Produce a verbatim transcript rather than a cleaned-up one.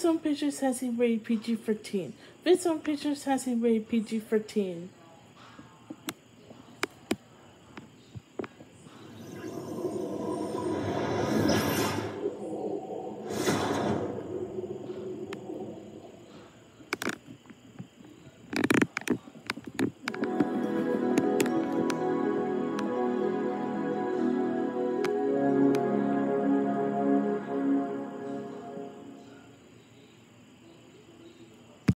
This one picture says he rated P G thirteen. This one picture says he rated P G thirteen.